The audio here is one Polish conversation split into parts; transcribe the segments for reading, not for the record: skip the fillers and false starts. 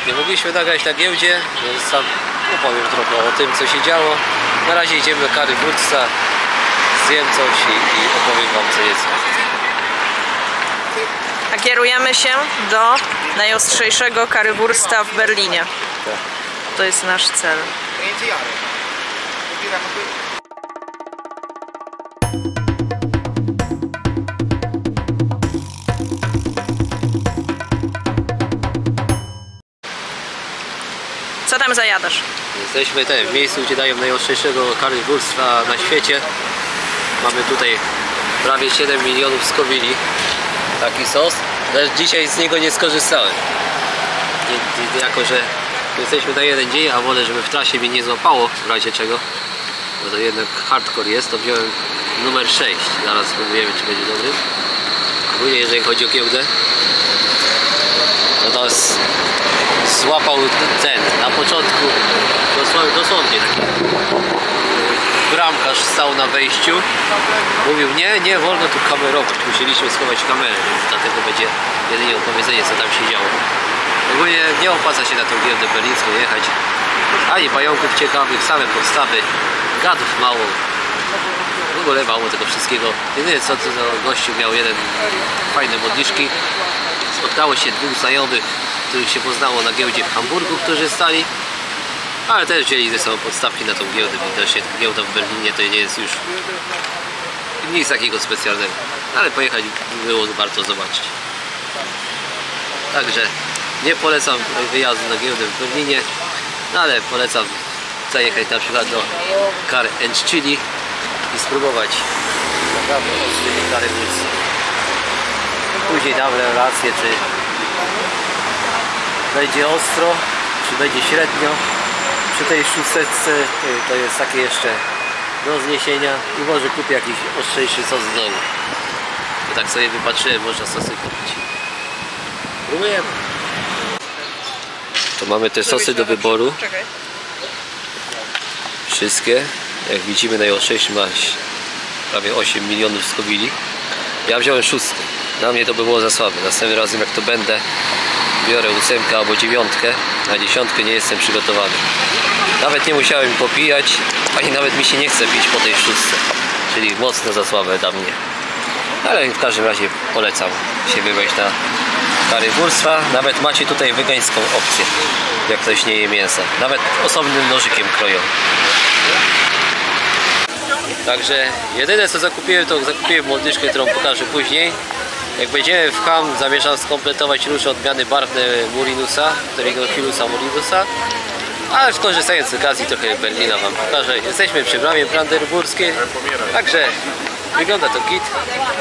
nie mogliśmy nagrać na giełdzie, więc sam opowiem trochę o tym, co się działo. Na razie idziemy do Currywursta, zjem coś i opowiem wam co jest. A kierujemy się do najostrzejszego Currywursta w Berlinie. To jest nasz cel. Co tam zajadasz? Jesteśmy w miejscu, gdzie dają najostrzejszego Currywursta na świecie. Mamy tutaj prawie 7 milionów Scoville. Taki sos. Lecz dzisiaj z niego nie skorzystałem. Jako że jesteśmy na jeden dzień, a wolę, żeby w trasie mnie nie złapało, w razie czego, bo to jednak hardcore jest, to wziąłem numer 6. Zaraz spróbujemy, czy będzie dobry. Ogólnie jeżeli chodzi o giełdę, to nas złapał ten na początku dosłownie taki bramkarz stał na wejściu, mówił nie wolno tu kamerować, musieliśmy schować kamerę, więc dlatego będzie jedynie opowiedzenie, co tam się działo. Ogólnie nie opłaca się na tą giełdę berlińską jechać, ani pająków ciekawych, same podstawy, gadów mało, w ogóle mało tego wszystkiego. Jedynie co to gościu miał jeden fajne modliszki, spotkało się dwóch znajomych, których się poznało na giełdzie w Hamburgu, którzy stali, ale też wzięli ze sobą podstawki na tą giełdę, bo też giełda w Berlinie to nie jest już nic takiego specjalnego, ale pojechać było warto zobaczyć. Także nie polecam wyjazdu na giełdę w Berlinie, no ale polecam zajechać na przykład do Car and Chili i spróbować naprawdę ostrymi Currywurst. Później dam relację, czy będzie ostro, czy będzie średnio. Przy tej szósteczce to jest takie jeszcze do zniesienia i może kupię jakiś ostrzejszy sos z domu. Bo tak sobie wypatrzyłem, można sosy kupić. Próbujemy. To mamy te sosy do wyboru. Wszystkie. Jak widzimy, najostrzejszy ma prawie 8 milionów Scoville. Ja wziąłem 6. Dla mnie to by było za słabe. Następnym razem jak to będę, biorę 8 albo 9. Na 10 nie jestem przygotowany. Nawet nie musiałem popijać, ani nawet mi się nie chce pić po tej 6. Czyli mocno za słabe dla mnie. Ale w każdym razie polecam się wybrać na Currywursta. Nawet macie tutaj wegańską opcję, jak ktoś nie je mięsa. Nawet osobnym nożykiem kroją. Także jedyne co zakupiłem, to zakupiłem modliszkę, którą pokażę później. Jak będziemy w Hamm, zamierzam skompletować różne odmiany barwne Murinusa, którego Filusa Murinusa. Ale skorzystając z okazji trochę Berlina wam pokażę. Jesteśmy przy bramie brandenburskiej, także wygląda to git.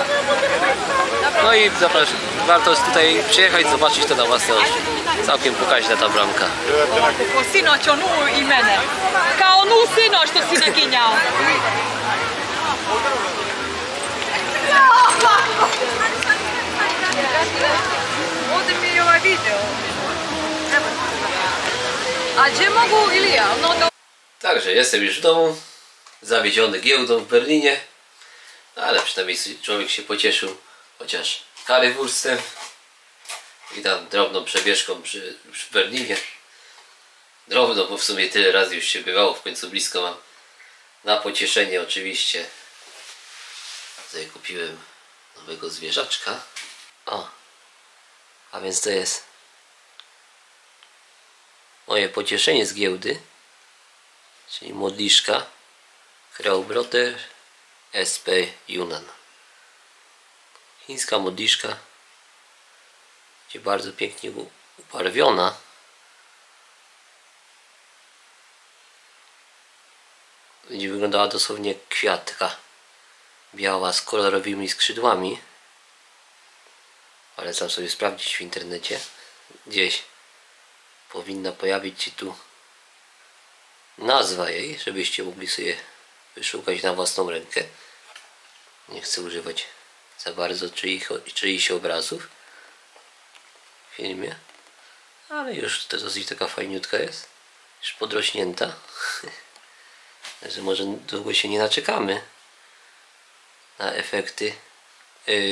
No i zapraszam, warto tutaj przyjechać, zobaczyć to na własne oczy. Całkiem pokaźna ta bramka. Sinoć on u imene. Kao nu sinoć to si naginjao. Ovdje mi je ovaj video. A gdzie mogą Ilia? Także jestem już w domu, zawiedziony giełdą w Berlinie, ale przynajmniej człowiek się pocieszył chociaż Currywurstem i tam drobną przebieżką przy Berlinie. Drobno, bo w sumie tyle razy już się bywało, w końcu blisko mam. Na pocieszenie oczywiście. Tutaj kupiłem nowego zwierzaczka. O, a więc to jest moje pocieszenie z giełdy, czyli modliszka Graubrotter SP Yunnan. Chińska modliszka, gdzie bardzo pięknie ubarwiona. Będzie wyglądała dosłownie jak kwiatka biała z kolorowymi skrzydłami. Polecam sobie sprawdzić w internecie. Gdzieś powinna pojawić się tu nazwa jej, żebyście mogli sobie wyszukać na własną rękę. Nie chcę używać za bardzo czyichś obrazów w filmie, ale już to dosyć taka fajniutka jest, już podrośnięta. Także może długo się nie naczekamy na efekty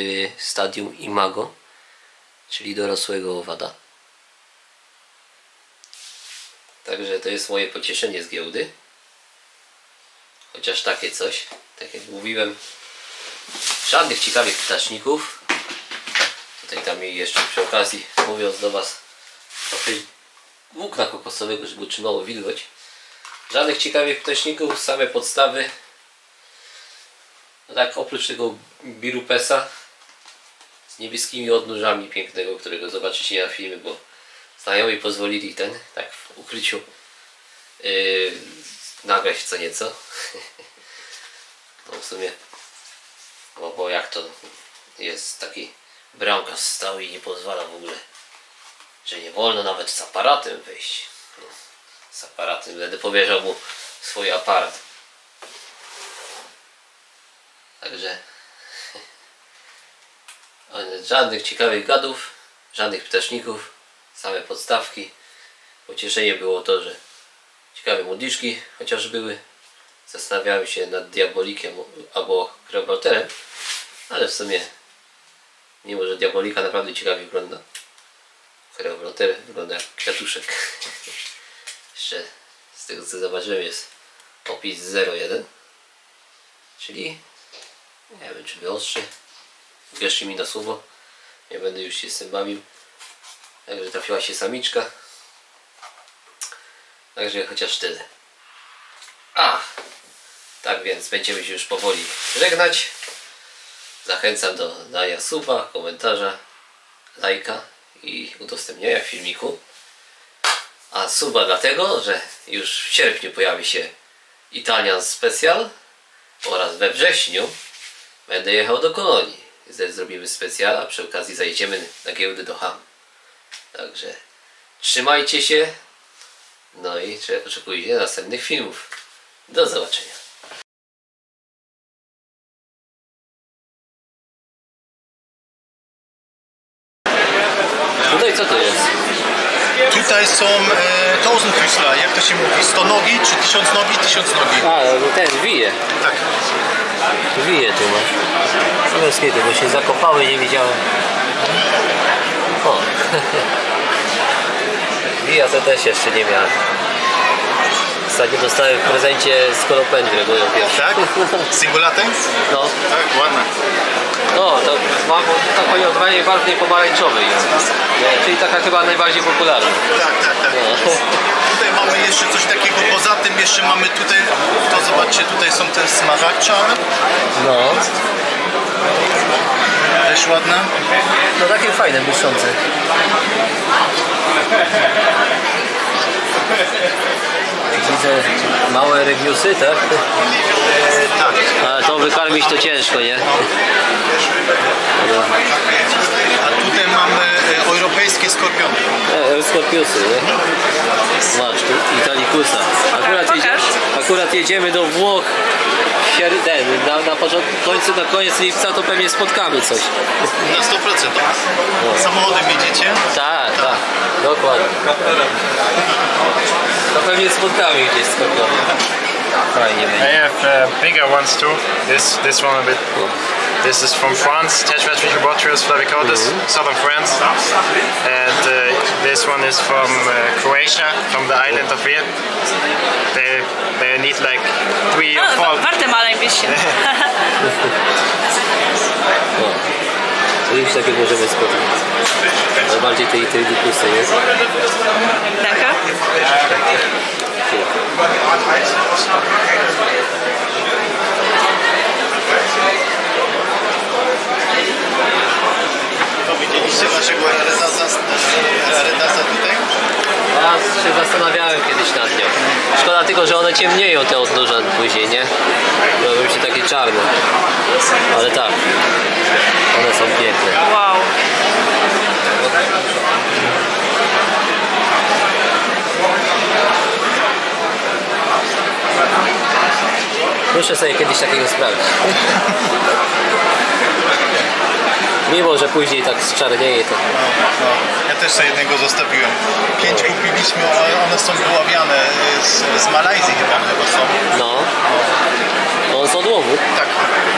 stadium imago, czyli dorosłego owada. Także to jest moje pocieszenie z giełdy. Chociaż takie coś, tak jak mówiłem, żadnych ciekawych ptaszników. Tutaj tam i jeszcze przy okazji, mówiąc do Was, trochę włókna kokosowego, żeby utrzymało wilgoć. Żadnych ciekawych ptaszników, same podstawy. No tak, oprócz tego birupesa z niebieskimi odnóżami pięknego, którego zobaczycie na filmie, bo znajomi pozwolili tak w ukryciu nagrać co nieco. No w sumie, bo jak to jest taki bramkarz stały i nie pozwala w ogóle, że nie wolno nawet z aparatem wejść. No, z aparatem, będę powierzał mu swój aparat. Także żadnych ciekawych gadów, żadnych ptaszników, same podstawki. Pocieszenie było to, że ciekawe modliszki chociaż były. Zastanawiałem się nad diabolikiem albo kreobalterem, ale w sumie mimo, że diabolika naprawdę ciekawie wygląda, kreobalter wygląda jak kwiatuszek. Jeszcze z tego co zobaczyłem jest opis 01, czyli nie wiem czy wyostrzy. Wierzcie mi na słowo, nie będę już się z tym bawił. Także trafiła się samiczka. Także chociaż tyle. Tak więc będziemy się już powoli żegnać. Zachęcam do dania suba, komentarza, lajka i udostępnienia filmiku. A suba dlatego, że już w sierpniu pojawi się Italian Special oraz we wrześniu będę jechał do Kolonii. Zrobimy specjala, przy okazji zajedziemy na giełdę do Ham. Także trzymajcie się. No i oczekujcie następnych filmów. Do zobaczenia. Tutaj co to jest? Tutaj są Tausendfüßler, jak to się mówi, 100 nogi czy 1000 nogi? 1000 nogi. Ten wije. Tak. Wije tu masz. Bez kiedy, bo się zakopały, nie widziałem. O. Wija to też jeszcze nie miałem. Ostatnio dostałem w prezencie z kolopendry moją pierwszą. Tak? Singulatem? No. Tak, ładne. No, to mam taką odwanie barwnej pomarańczowej. Czyli taka chyba najbardziej popularna. Tak. No. Tutaj mamy jeszcze coś takiego, poza tym jeszcze mamy tutaj, to zobaczcie, tutaj są te smaragdczane. No. Też ładne. No takie fajne, błyszczące. Widzę małe regiusy, tak? Tak. Ale to wykarmić to ciężko, nie? A tutaj mamy europejskie skorpiony. Skorpiusy, nie? Masz tu Italikusa. Akurat jedziemy do Włoch. Na koniec lipca to pewnie spotkamy coś. Na 100%. Samochodem jedziecie? Tak, dokładnie. To pewnie spotkamy gdzieś skorpiony. Fajnie będzie. I have bigger ones too. This one a bit. This is from France, Tetratrichobotrys flavicotus, southern France, and this one is from Croatia, from the island of Vir. They need like 3 or 4. Warte mal ein bisschen. To już takie możemy spotkać. Ale bardziej tej dipusy, nie? Danke. To widzieliście waszego rarytasa tutaj? Ja się zastanawiałem kiedyś nad nią. Szkoda tylko, że one ciemnieją te odnóża później, nie? Robią się takie czarne. Ale tak, one są piękne. Wow. Muszę sobie kiedyś takiego sprawdzić. Mimo, że później tak zczarnieje to. No. Ja też sobie jednego zostawiłem. 5 kupiliśmy, ale one są wyławiane z Malajzji chyba są. No. One są od łowu. Tak.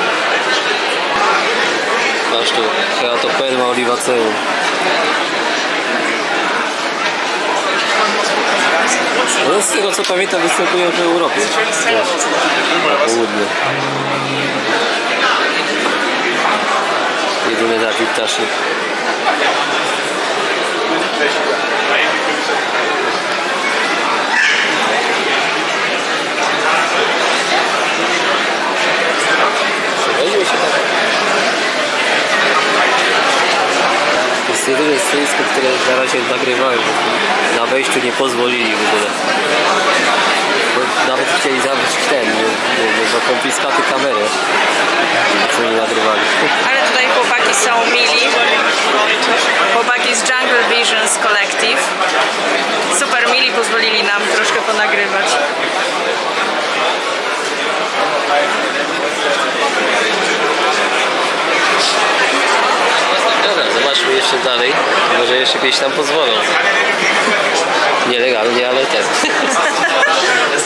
Masz tu Keratoperma olivaceum. No, z tego co pamiętam występują w Europie. Też, na południu. Jedyny Dawid Ptasznik. Weźmie się tak. To jest jedyne stoisko, które na razie nagrywałem. Na wejściu nie pozwolili w ogóle. Nawet chcieli zabrać do konfiskaty kamery. Co nie nagrywali. Ale tutaj chłopaki są mili. Chłopaki z Jungle Visions Collective. Super mili, pozwolili nam troszkę ponagrywać. Dobra, zobaczmy jeszcze dalej. Może jeszcze kiedyś nam pozwolą. Nielegalnie, ale też.